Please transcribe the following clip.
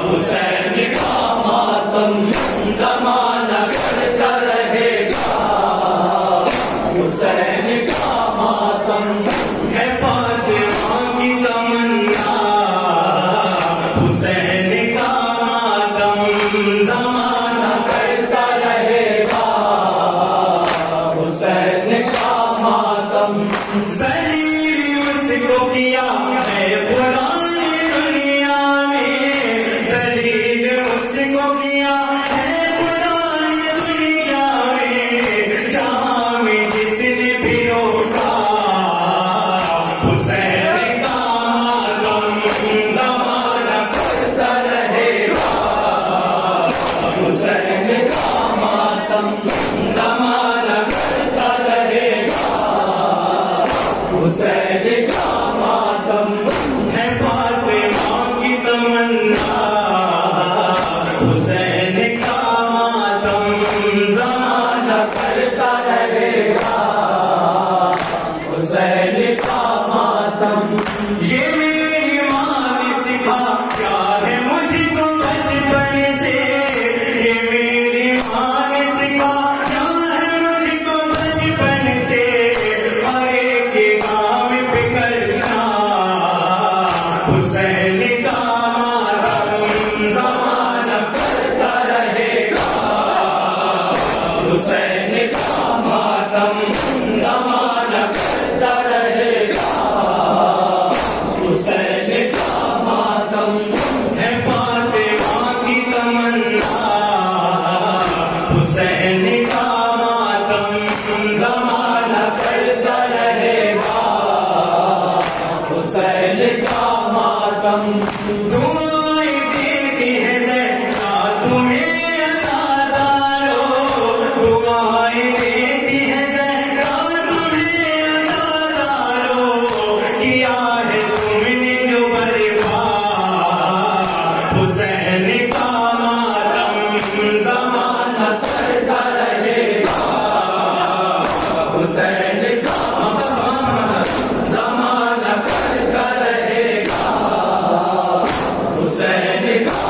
حسین کا ماتم زمانہ کرتا رہے گا، حسین کا ماتم ہے فاطمہ کی تمنا، حسین کا ماتم زمانہ کرتا رہے گا، حسین کا ماتم ذلیل اس کو کیا ہے پرانی دنیا میں، ذلیل اس کو کیا ہے پرانی دنیا میں، جہاں میں جس نے بھی روکا حسین کا ماتم زمانہ کرتا رہے گا، حسین کا ماتم زمانہ کرتا رہے گا، حسین کا ماتم ہے فاطمہ کی تمنا، حسین کا ماتم زمانہ کرتا رہے گا، حسین کا ماتم یہ میری ماں نے سکھا کیا ہے مجھ کو بچپن سے، یہ میری ماں نے سکھا کیا ہے مجھ کو بچپن سے، ہر ایک کام پہ کرنا حسین کا ماتم زمانہ کرتا رہے گا، حسین کا ماتم زمانہ کرتا رہے گا، حسین کا ماتم ہے فاطمہ کی تمنا، حسین کا ماتم زمانہ کرتا رہے گا، حسین کا ماتم دعائیں دیتی ہے زہرا تمہیں عزادارو، دعائیں دیتی ہے زہرا تمہیں عزادارو، کیا ہے تم نے جو برپا حسین کا ماتم زمانہ کرتا رہے گا، حسین کا زمانہ کرتا رہے گا، حسین کا